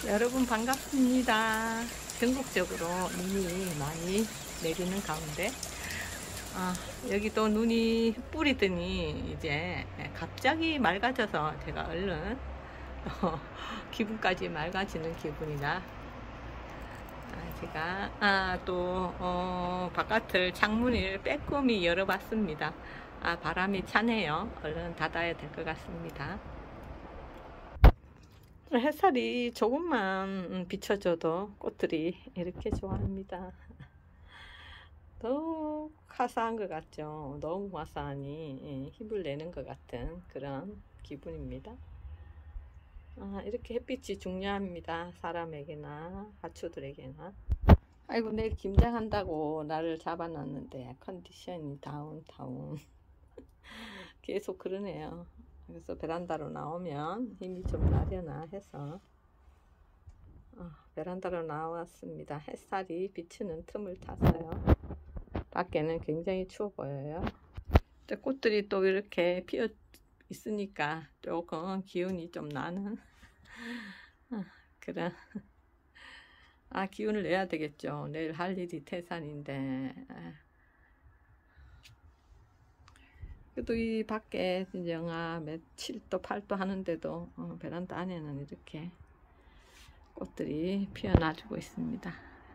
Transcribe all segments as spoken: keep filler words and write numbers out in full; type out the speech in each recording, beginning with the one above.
여러분 반갑습니다. 전국적으로 눈이 많이 내리는 가운데 아, 여기도 눈이 뿌리더니 이제 갑자기 맑아져서 제가 얼른 어, 기분까지 맑아지는 기분이다. 아, 제가 아, 또 어, 바깥을 창문을 빼꼼히 열어봤습니다. 아, 바람이 차네요. 얼른 닫아야 될 것 같습니다. 햇살이 조금만 비춰줘도 꽃들이 이렇게 좋아합니다. 너무 화사한 것 같죠? 너무 화사하니 힘을 내는 것 같은 그런 기분입니다. 아, 이렇게 햇빛이 중요합니다. 사람에게나 가축들에게나. 아이고, 내일 김장한다고 나를 잡아놨는데 컨디션이 다운 다운 계속 그러네요. 그래서 베란다로 나오면 힘이 좀 나려나 해서 어, 베란다로 나왔습니다. 햇살이 비치는 틈을 탔어요. 밖에는 굉장히 추워 보여요. 꽃들이 또 이렇게 피어 있으니까 조금 기운이 좀 나는 어, 그런 아 기운을 내야 되겠죠. 내일 할 일이 태산인데 그래도 이 밖에 영하 몇 칠 도 팔 도 하는데도 어, 베란다 안에는 이렇게 꽃들이 피어나주고 있습니다.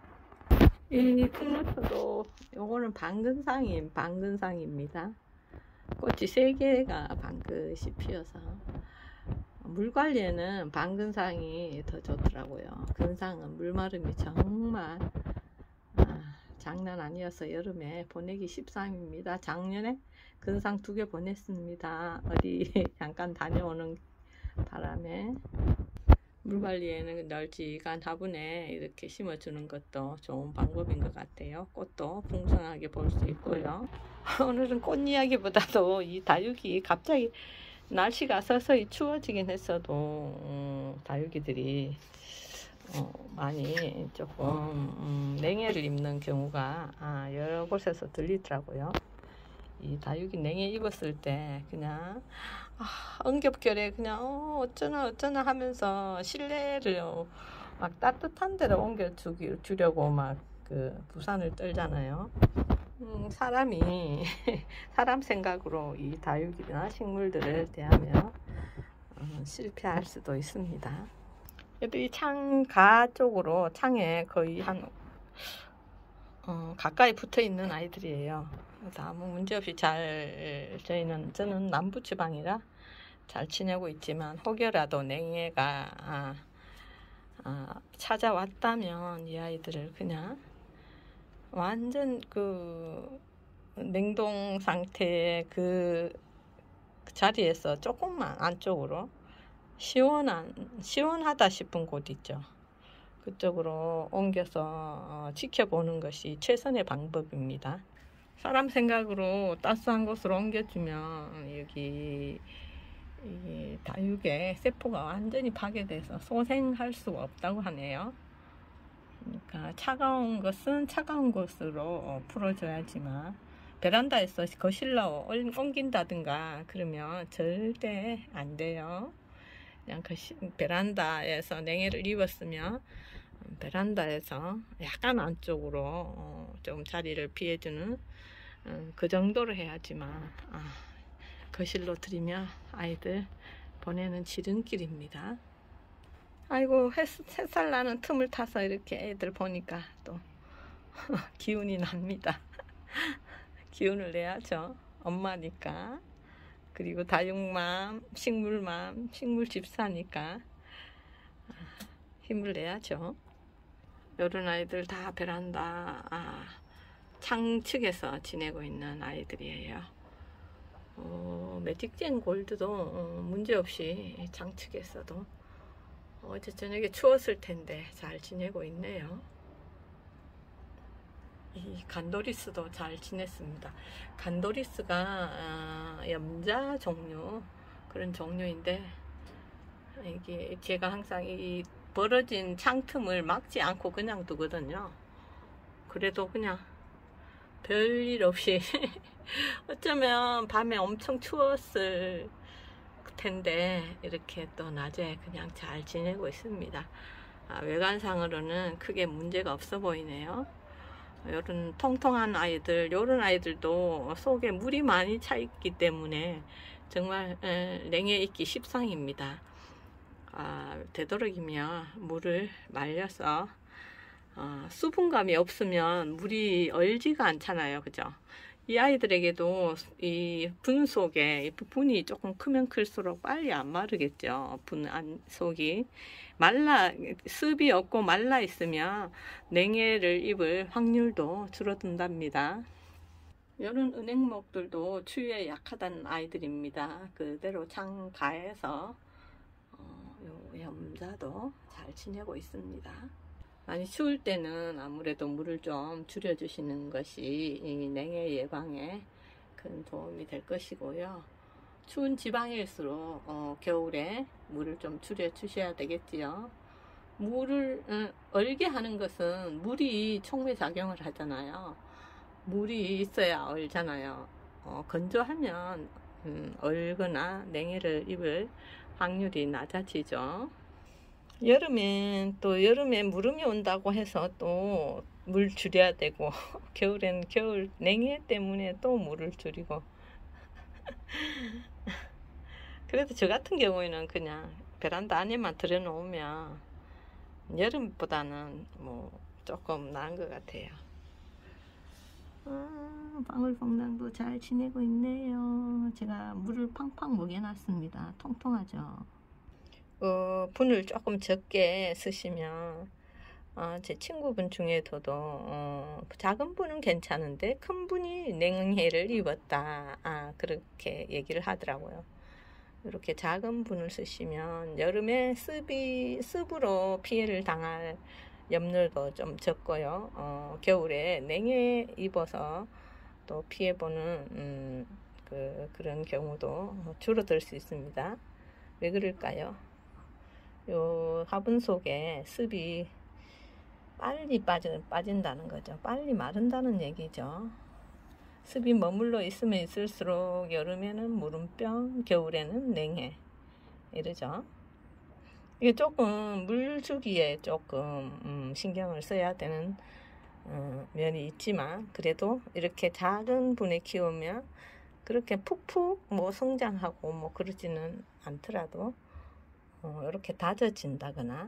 이 플로터도 요거는 방근상임 방근상입니다. 꽃이 세 개가 방긋이 피어서 물 관리에는 방근상이 더 좋더라고요. 근상은 물마름이 정말 아, 장난 아니어서 여름에 보내기 십삼입니다. 작년에 근상 두 개 보냈습니다. 어디 잠깐 다녀오는 바람에 물 관리에는 널찍한 화분에 이렇게 심어주는 것도 좋은 방법인 것 같아요. 꽃도 풍성하게 볼 수 있고요. 오늘은 꽃 이야기보다도 이 다육이 갑자기 날씨가 서서히 추워지긴 했어도 음, 다육이들이 어, 많이 조금 음, 냉해를 입는 경우가 아, 여러 곳에서 들리더라고요. 이 다육이 냉해 입었을 때 그냥 아, 응겹결에 그냥 어, 어쩌나 어쩌나 하면서 실내를 막 따뜻한 데로 옮겨 주려고 막 그 부산을 떨잖아요. 음, 사람이 사람 생각으로 이 다육이나 식물들을 대하면 어, 실패할 수도 있습니다. 애들이 창가 쪽으로 창에 거의 한 어, 가까이 붙어 있는 아이들이에요. 그래서 아무 문제 없이 잘 저희는 저는 남부 지방이라 잘 지내고 있지만 혹여라도 냉해가 아, 아, 찾아왔다면 이 아이들을 그냥 완전 그 냉동 상태의 그 자리에서 조금만 안쪽으로 시원한 시원하다 싶은 곳 있죠. 그쪽으로 옮겨서 어, 지켜보는 것이 최선의 방법입니다. 사람 생각으로 따스한 곳으로 옮겨주면 여기 이 다육의 세포가 완전히 파괴돼서 소생할 수가 없다고 하네요. 그러니까 차가운 것은 차가운 곳으로 풀어줘야지만 베란다에서 거실로 옮긴다든가 그러면 절대 안 돼요. 그냥 거실, 베란다에서 냉해를 입었으면 베란다에서 약간 안쪽으로 어, 좀 자리를 피해주는 어, 그 정도로 해야지만 아, 거실로 들이면 아이들 보내는 지름길입니다. 아이고 햇살 나는 틈을 타서 이렇게 애들 보니까 또 기운이 납니다. 기운을 내야죠. 엄마니까. 그리고 다육맘, 식물맘, 식물집사니까 힘을 내야죠. 이런 아이들 다 베란다 아, 창측에서 지내고 있는 아이들이에요. 어, 매직젠 골드도 어, 문제없이 창측에서도 어제 저녁에 추웠을 텐데 잘 지내고 있네요. 이 간도리스도 잘 지냈습니다. 간도리스가 아, 염자 종류 그런 종류인데 이게 제가 항상 이 벌어진 창틈을 막지 않고 그냥 두거든요. 그래도 그냥 별일 없이 어쩌면 밤에 엄청 추웠을 텐데 이렇게 또 낮에 그냥 잘 지내고 있습니다. 아, 외관상으로는 크게 문제가 없어 보이네요. 요런 통통한 아이들, 요런 아이들도 속에 물이 많이 차 있기 때문에 정말 냉해 있기 십상입니다. 아, 되도록이면 물을 말려서 어, 수분감이 없으면 물이 얼지가 않잖아요. 그죠? 이 아이들에게도 이 분 속에 분이 조금 크면 클수록 빨리 안 마르겠죠. 분 안 속이 말라, 습이 없고 말라 있으면 냉해를 입을 확률도 줄어든답니다. 이런 은행목들도 추위에 약하다는 아이들입니다. 그대로 창가에서 어, 요 염자도 잘 지내고 있습니다. 많이 추울 때는 아무래도 물을 좀 줄여 주시는 것이 이 냉해 예방에 큰 도움이 될 것이고요. 추운 지방일수록 어, 겨울에 물을 좀 줄여 주셔야 되겠지요. 물을 음, 얼게 하는 것은 물이 촉매 작용을 하잖아요. 물이 있어야 얼잖아요. 어, 건조하면 음, 얼거나 냉해를 입을 확률이 낮아지죠. 여름엔 또 여름에 무름이 온다고 해서 또 물 줄여야 되고 겨울엔 겨울 냉해 때문에 또 물을 줄이고 그래도 저 같은 경우에는 그냥 베란다 안에만 들여놓으면 여름보다는 뭐 조금 나은 것 같아요. 아, 방울봉당도 잘 지내고 있네요. 제가 물을 팡팡 먹여놨습니다. 통통하죠. 어, 분을 조금 적게 쓰시면 어, 제 친구분 중에서도 어, 작은 분은 괜찮은데 큰 분이 냉해를 입었다, 아, 그렇게 얘기를 하더라고요. 이렇게 작은 분을 쓰시면 여름에 습이, 습으로 피해를 당할 염려도 좀 적고요. 어, 겨울에 냉해 입어서 또 피해보는 음, 그, 그런 경우도 줄어들 수 있습니다. 왜 그럴까요? 요 화분 속에 습이 빨리 빠져, 빠진다는 거죠. 빨리 마른다는 얘기죠. 습이 머물러 있으면 있을수록 여름에는 무름병, 겨울에는 냉해 이러죠. 이게 조금 물주기에 조금 음, 신경을 써야 되는 어, 면이 있지만 그래도 이렇게 작은 분에 키우면 그렇게 푹푹 뭐 성장하고 뭐 그러지는 않더라도 어, 이렇게 다져진다거나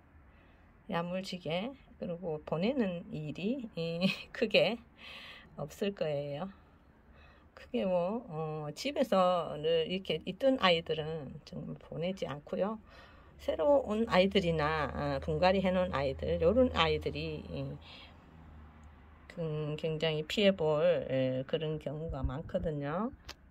야물지게 그리고 보내는 일이 이, 크게 없을 거예요. 크게 뭐 어, 집에서 늘 이렇게 있던 아이들은 정말 보내지 않고요. 새로 온 아이들이나 어, 분갈이 해놓은 아이들, 요런 아이들이 음, 굉장히 피해볼 에, 그런 경우가 많거든요.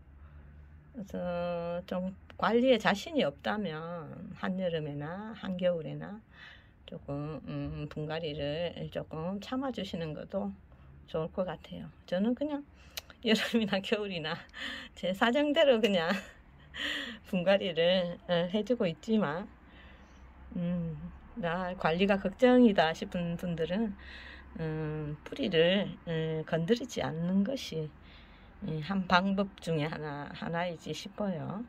그래서 좀 관리에 자신이 없다면 한여름에나 한겨울에나 조금 음, 분갈이를 조금 참아주시는 것도 좋을 것 같아요. 저는 그냥 여름이나 겨울이나 제 사정대로 그냥 분갈이를 해주고 있지만 음, 나 관리가 걱정이다 싶은 분들은 음, 뿌리를 음, 건드리지 않는 것이 한 방법 중에 하나, 하나이지 싶어요.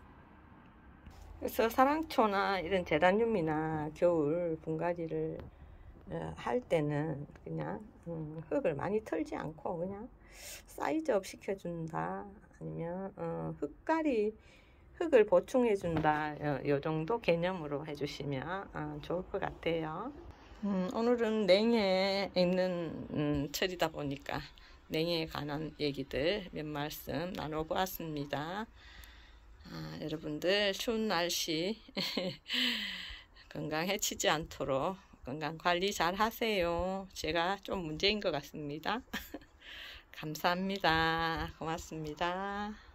그래서 사랑초나 이런 제다늄이나 겨울 분갈이를 할 때는 그냥 음, 흙을 많이 털지 않고 그냥 사이즈업 시켜준다, 아니면 어, 흙갈이 흙을 보충해 준다, 요, 요 정도 개념으로 해주시면 어, 좋을 것 같아요. 음, 오늘은 냉해에 있는 음, 철이다 보니까 냉해에 관한 얘기들 몇 말씀 나눠보았습니다. 아, 여러분들 추운 날씨 건강 해치지 않도록 건강 관리 잘 하세요. 제가 좀 문제인 것 같습니다. 감사합니다. 고맙습니다.